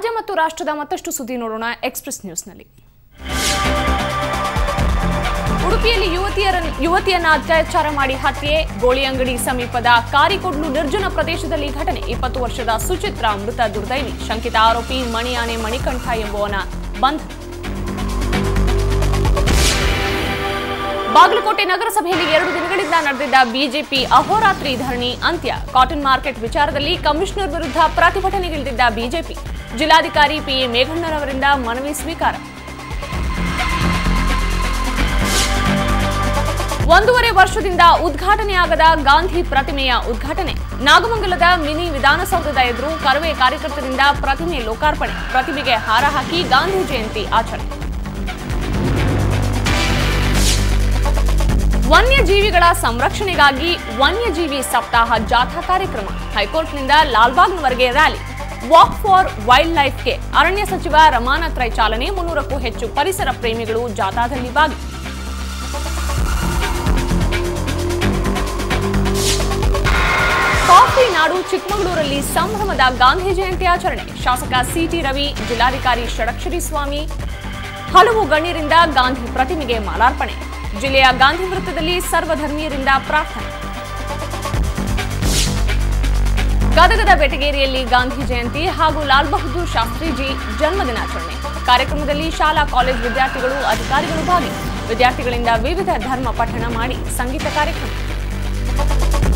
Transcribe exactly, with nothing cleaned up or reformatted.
ರಾಜ್ಯ ಮತ್ತು ರಾಷ್ಟ್ರದ ಮತ್ತಷ್ಟು ಸುದ್ದಿ ನೋಡೋಣ ಎಕ್ಸ್‌ಪ್ರೆಸ್ ನ್ಯೂಸ್‌ನಲ್ಲಿ. ಉಡುಪಿಯಲ್ಲಿ ಯುವತಿಯರ ಯುವತಿಯನ್ನ ಅತ್ಯಾಚಾರ ಮಾಡಿ ಹತ್ಯೆ. ಗೋಳಿ ಅಂಗಡಿ ಸಮೀಪದ ಕಾರಿಕೊಡ್ಲು ನಿರ್ಜನ ಪ್ರದೇಶದಲ್ಲಿ ಘಟನೆ. ಇಪ್ಪತ್ತು ವರ್ಷದ ಸುಚಿತ್ರ ಮೃತ ದುರ್ದೈವಿ. ಶಂಕಿತ ಆರೋಪಿ ಮಣಿಯಾನೆ ಮಣಿಕಂಠ ಎಂಬುವನ ಬಂಧ. ಬಾಗಲಕೋಟೆ ನಗರಸಭೆಯಲ್ಲಿ ಎರಡು ದಿನಗಳಿಂದ ನಡೆದಿದ್ದ ಬಿಜೆಪಿ ಅಹೋರಾತ್ರಿ ಧರಣಿ ಅಂತ್ಯ. ಕಾಟನ್ ಮಾರ್ಕೆಟ್ ವಿಚಾರದಲ್ಲಿ ಕಮಿಷನರ್ ವಿರುದ್ಧ ಪ್ರತಿಭಟನೆಗಿಳಿದಿದ್ದ ಬಿಜೆಪಿ. ಜಿಲ್ಲಾಧಿಕಾರಿ ಪಿಎ ಮೇಘಣ್ಣನವರಿಂದ ಮನವಿ ಸ್ವೀಕಾರ. ಒಂದೂವರೆ ವರ್ಷದಿಂದ ಉದ್ಘಾಟನೆಯಾಗದ ಗಾಂಧಿ ಪ್ರತಿಮೆಯ ಉದ್ಘಾಟನೆ. ನಾಗಮಂಗಲದ ಮಿನಿ ವಿಧಾನಸೌಧದ ಎದುರು ಕರವೇ ಕಾರ್ಯಕರ್ತರಿಂದ ಪ್ರತಿಮೆ ಲೋಕಾರ್ಪಣೆ. ಪ್ರತಿಮೆಗೆ ಹಾರ ಹಾಕಿ ಗಾಂಧಿ ಜಯಂತಿ ಆಚರಣೆ. ವನ್ಯಜೀವಿಗಳ ಸಂರಕ್ಷಣೆಗಾಗಿ ವನ್ಯಜೀವಿ ಸಪ್ತಾಹ ಜಾಥಾ ಕಾರ್ಯಕ್ರಮ. ಹೈಕೋರ್ಟ್ನಿಂದ ಲಾಲ್ಬಾಗ್ನವರೆಗೆ ರ್ಯಾಲಿ. ವಾಕ್ ಫಾರ್ ವೈಲ್ಡ್ ಲೈಫ್ಗೆ ಅರಣ್ಯ ಸಚಿವ ರಮಾನಾಥ್ ರೈ ಚಾಲನೆ. ಮುನ್ನೂರಕ್ಕೂ ಹೆಚ್ಚು ಪರಿಸರ ಪ್ರೇಮಿಗಳು ಜಾಥಾದಲ್ಲಿ ಭಾಗಿ. ಕಾಫಿ ನಾಡು ಚಿಕ್ಕಮಗಳೂರಲ್ಲಿ ಸಂಭ್ರಮದ ಗಾಂಧಿ ಜಯಂತಿ ಆಚರಣೆ. ಶಾಸಕ ಸಿಟಿ ರವಿ, ಜಿಲ್ಲಾಧಿಕಾರಿ ಷಡಕ್ಷರಿ ಸ್ವಾಮಿ, ಹಲವು ಗಣ್ಯರಿಂದ ಗಾಂಧಿ ಪ್ರತಿಮೆಗೆ ಮಾಲಾರ್ಪಣೆ. ಜಿಲ್ಲೆಯ ಗಾಂಧಿ ವೃತ್ತದಲ್ಲಿ ಸರ್ವಧರ್ಮೀಯರಿಂದ ಪ್ರಾರ್ಥನೆ. ಗದಗದ ಬೆಟಗೇರಿಯಲ್ಲಿ ಗಾಂಧಿ ಜಯಂತಿ ಹಾಗೂ ಲಾಲ್ ಬಹದ್ದೂರ್ ಶಾಸ್ತ್ರೀಜಿ ಜನ್ಮದಿನಾಚರಣೆ. ಕಾರ್ಯಕ್ರಮದಲ್ಲಿ ಶಾಲಾ ಕಾಲೇಜು ವಿದ್ಯಾರ್ಥಿಗಳು, ಅಧಿಕಾರಿಗಳು ಭಾಗಿ. ವಿದ್ಯಾರ್ಥಿಗಳಿಂದ ವಿವಿಧ ಧರ್ಮ ಪಠಣ ಮಾಡಿ ಸಂಗೀತ ಕಾರ್ಯಕ್ರಮ.